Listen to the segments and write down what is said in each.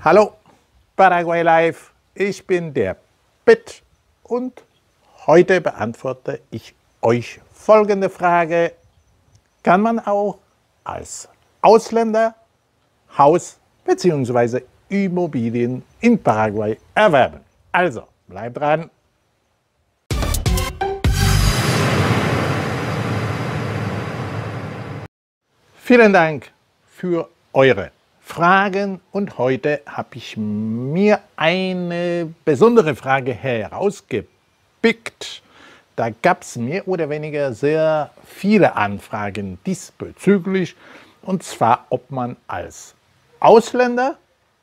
Hallo, Paraguay Live, ich bin der Pitt und heute beantworte ich euch folgende Frage. Kann man auch als Ausländer Haus bzw. Immobilien in Paraguay erwerben? Also, bleibt dran. Vielen Dank für eure Fragen und heute habe ich mir eine besondere Frage herausgepickt. Da gab es mehr oder weniger sehr viele Anfragen diesbezüglich, und zwar ob man als Ausländer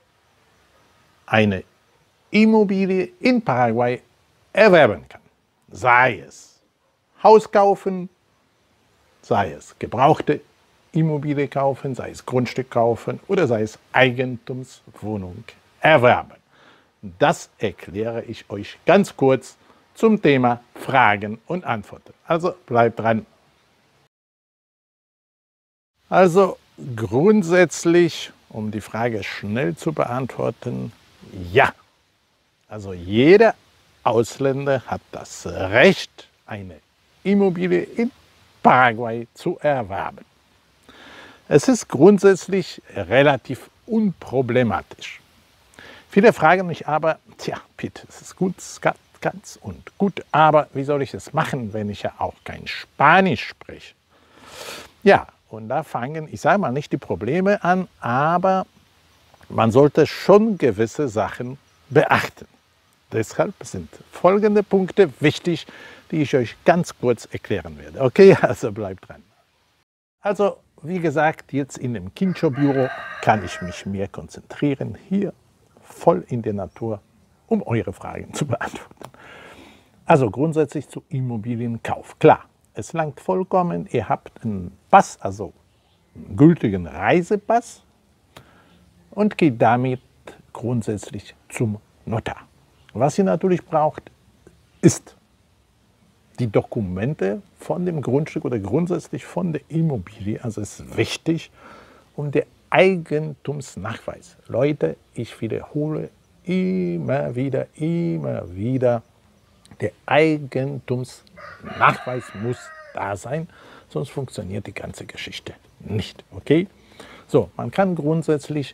eine Immobilie in Paraguay erwerben kann. Sei es Haus kaufen, sei es gebrauchte Immobilie kaufen, sei es Grundstück kaufen oder sei es Eigentumswohnung erwerben. Das erkläre ich euch ganz kurz zum Thema Fragen und Antworten. Also bleibt dran. Also grundsätzlich, um die Frage schnell zu beantworten, ja. Also jeder Ausländer hat das Recht, eine Immobilie in Paraguay zu erwerben. Es ist grundsätzlich relativ unproblematisch. Viele fragen mich aber, tja, Pitt, es ist gut, ganz und gut, aber wie soll ich das machen, wenn ich ja auch kein Spanisch spreche? Ja, und da fangen, ich sage mal nicht die Probleme an, aber man sollte schon gewisse Sachen beachten. Deshalb sind folgende Punkte wichtig, die ich euch ganz kurz erklären werde. Okay, also bleibt dran. Also, wie gesagt, jetzt in dem Quincho-Büro kann ich mich mehr konzentrieren, hier voll in der Natur, um eure Fragen zu beantworten. Also grundsätzlich zu Immobilienkauf. Klar, es langt vollkommen, ihr habt einen Pass, also einen gültigen Reisepass und geht damit grundsätzlich zum Notar. Was ihr natürlich braucht, ist die Dokumente von dem Grundstück oder grundsätzlich von der Immobilie. Also es ist wichtig, und der Eigentumsnachweis. Leute, ich wiederhole immer wieder, der Eigentumsnachweis muss da sein, sonst funktioniert die ganze Geschichte nicht. Okay? So, man kann grundsätzlich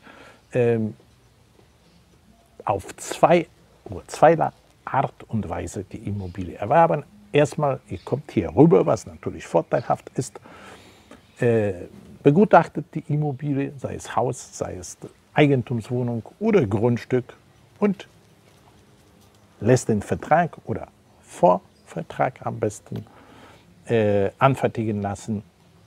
auf zwei Art und Weise die Immobilie erwerben. Erstmal, ihr kommt hier rüber, was natürlich vorteilhaft ist, begutachtet die Immobilie, sei es Haus, sei es Eigentumswohnung oder Grundstück, und lässt den Vertrag oder Vorvertrag am besten anfertigen lassen,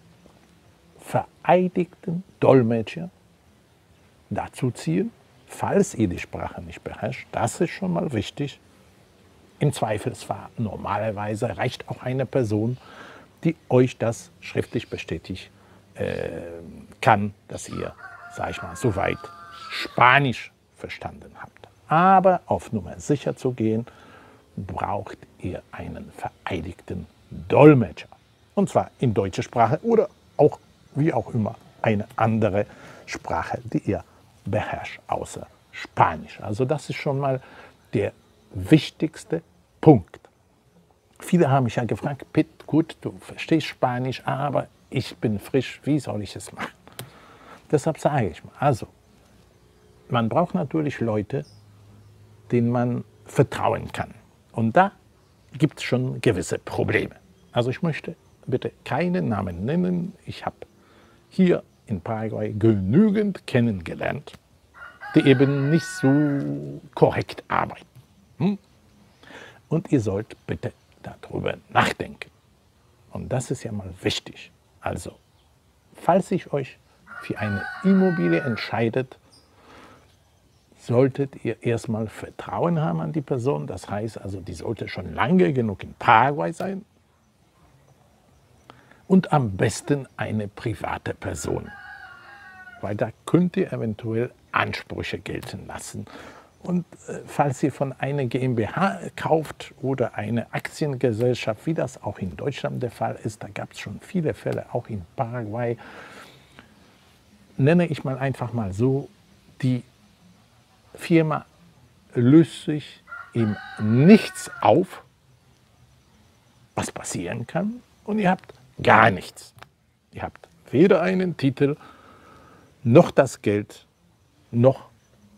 vereidigten Dolmetscher dazu ziehen, falls ihr die Sprache nicht beherrscht. Das ist schon mal wichtig. Im Zweifelsfall normalerweise reicht auch eine Person, die euch das schriftlich bestätigt kann, dass ihr, sag ich mal, soweit Spanisch verstanden habt. Aber auf Nummer sicher zu gehen, braucht ihr einen vereidigten Dolmetscher. Und zwar in deutsche Sprache oder auch, wie auch immer, eine andere Sprache, die ihr beherrscht, außer Spanisch. Also das ist schon mal der wichtigste Punkt. Viele haben mich ja gefragt, Pitt, gut, du verstehst Spanisch, aber ich bin frisch, wie soll ich es machen? Deshalb sage ich mal, also, man braucht natürlich Leute, denen man vertrauen kann. Und da gibt es schon gewisse Probleme. Also ich möchte bitte keinen Namen nennen. Ich habe hier in Paraguay genügend kennengelernt, die eben nicht so korrekt arbeiten. Und ihr sollt bitte darüber nachdenken. Und das ist ja mal wichtig. Also, falls ihr euch für eine Immobilie entscheidet, solltet ihr erstmal Vertrauen haben an die Person. Das heißt also, die sollte schon lange genug in Paraguay sein. Und am besten eine private Person. Weil da könnt ihr eventuell Ansprüche gelten lassen. Und falls ihr von einer GmbH kauft oder eine Aktiengesellschaft, wie das auch in Deutschland der Fall ist, da gab es schon viele Fälle, auch in Paraguay, nenne ich mal einfach mal so, die Firma löst sich im Nichts auf, was passieren kann, und ihr habt gar nichts. Ihr habt weder einen Titel, noch das Geld, noch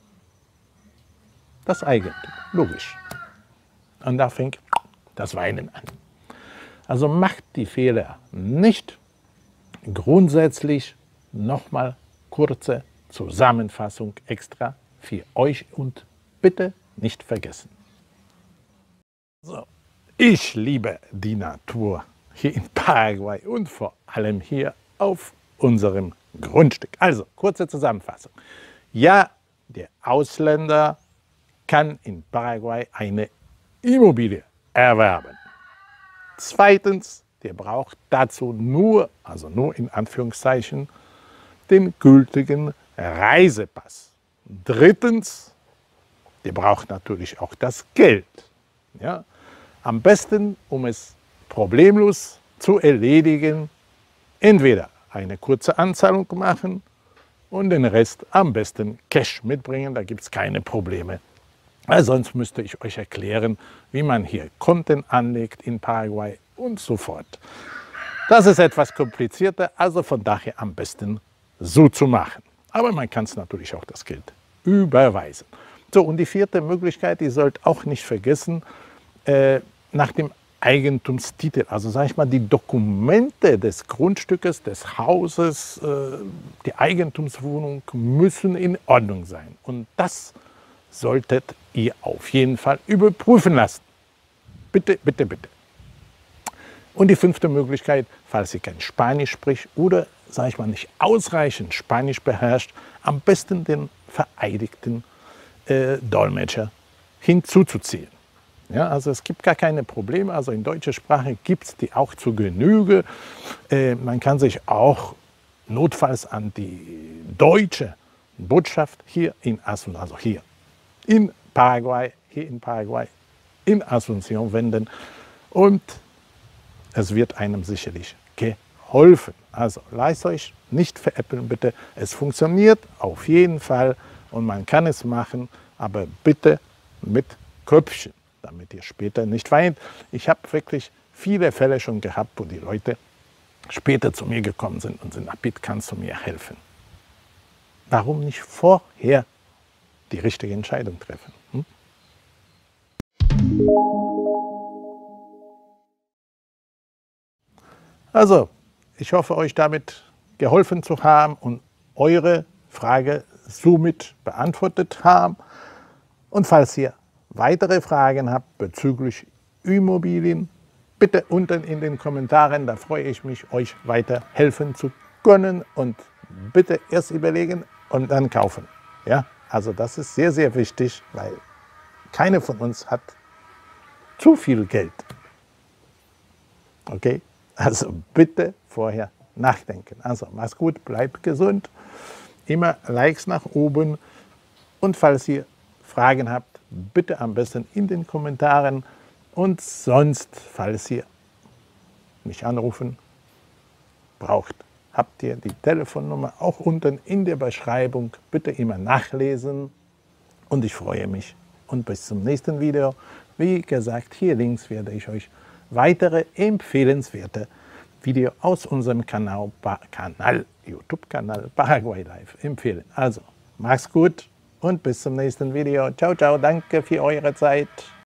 das Eigentum. Logisch. Und da fängt das Weinen an. Also macht die Fehler nicht. Grundsätzlich nochmal kurze Zusammenfassung extra für euch und bitte nicht vergessen. So, ich liebe die Natur hier in Paraguay und vor allem hier auf unserem Grundstück. Also, kurze Zusammenfassung. Ja, der Ausländer kann in Paraguay eine Immobilie erwerben. Zweitens, der braucht dazu nur, also nur in Anführungszeichen, den gültigen Reisepass. Drittens, der braucht natürlich auch das Geld. Ja? Am besten, um es problemlos zu erledigen, entweder eine kurze Anzahlung machen und den Rest am besten Cash mitbringen, da gibt es keine Probleme. Weil sonst müsste ich euch erklären, wie man hier Konten anlegt in Paraguay und so fort. Das ist etwas komplizierter, also von daher am besten so zu machen. Aber man kann es natürlich auch das Geld überweisen. So, und die vierte Möglichkeit, die sollt auch nicht vergessen, nach dem Eigentumstitel, also sage ich mal, die Dokumente des Grundstückes, des Hauses, die Eigentumswohnung müssen in Ordnung sein. Und das solltet ihr auf jeden Fall überprüfen lassen. Bitte, bitte, bitte. Und die fünfte Möglichkeit, falls ihr kein Spanisch spricht oder, sage ich mal, nicht ausreichend Spanisch beherrscht, am besten den vereidigten Dolmetscher hinzuzuziehen. Ja, also es gibt gar keine Probleme, also in deutscher Sprache gibt es die auch zu Genüge. Man kann sich auch notfalls an die deutsche Botschaft hier in Asunción, also hier in Paraguay, in Asunción wenden und es wird einem sicherlich geholfen. Also lasst euch nicht veräppeln, bitte. Es funktioniert auf jeden Fall und man kann es machen, aber bitte mit Köpfchen, damit ihr später nicht weint. Ich habe wirklich viele Fälle schon gehabt, wo die Leute später zu mir gekommen sind und sind, Abid, kannst du mir helfen? Warum nicht vorher die richtige Entscheidung treffen? Also, ich hoffe, euch damit geholfen zu haben und eure Frage somit beantwortet haben. Und falls ihr weitere Fragen habt bezüglich Immobilien, bitte unten in den Kommentaren, da freue ich mich, euch weiter helfen zu können. Und bitte erst überlegen und dann kaufen. Ja? Also das ist sehr, sehr wichtig, weil keiner von uns hat zu viel Geld. Okay? Also bitte vorher nachdenken. Also mach's gut, bleibt gesund, immer Likes nach oben und falls ihr Fragen habt, bitte am besten in den Kommentaren und sonst, falls ihr mich anrufen braucht, habt ihr die Telefonnummer auch unten in der Beschreibung. Bitte immer nachlesen und ich freue mich. Und bis zum nächsten Video. Wie gesagt, hier links werde ich euch weitere empfehlenswerte Videos aus unserem YouTube-Kanal Paraguay Live empfehlen. Also, macht's gut und bis zum nächsten Video. Ciao, ciao, danke für eure Zeit.